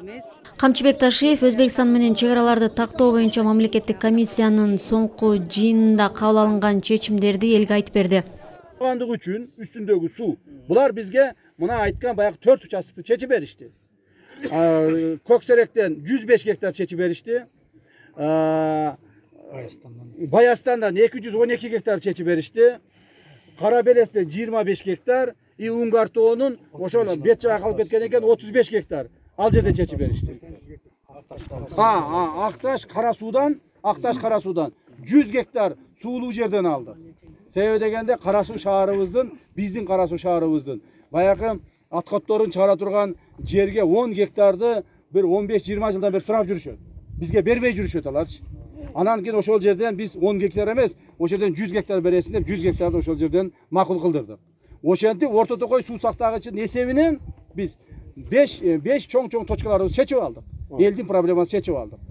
Камчыбек Ташиев Өзбекстан менен чек араларды тактоо боюнча мамлекеттик комиссиянын соңку жыйынында кабыл алынган чечимдерди элге айтып берди. Андык үчүн үстүндөгү суу. Булар бизге мына айткан баягы 4 участокты чечип беришти. Көксеректен 105 гектар чечип беришти. Баястандан 212 гектар чечип беришти. Карабелестен 25 гектар, Унгартоонун ошол бет жагы калып кеткен экен 35 гектар. Ал жерде чечип беришти. Акташ Карасуудан 100 гектар суулуу жерден алды. Себеби дегенде Карасуу шаарыбыздын, биздин Карасуу шаарыбыздын баягы аткотторун чыгара турган жерге 10 гектарды бир 15-20 жылдан бери сурап жүрүшөт. Бизге бербей жүрүшөт аларчы. Анан кийин ошол жерден биз 10 гектар эмес, ошол жерден 100 гектар бересин деп 100 гектарды ошол жерден макул кылдырдык. Ошентип Орто Токой суу сактагычынын эсебинен биз 5 чоң точкаларды чечип алдык. Элдин проблемасын чечип алдык.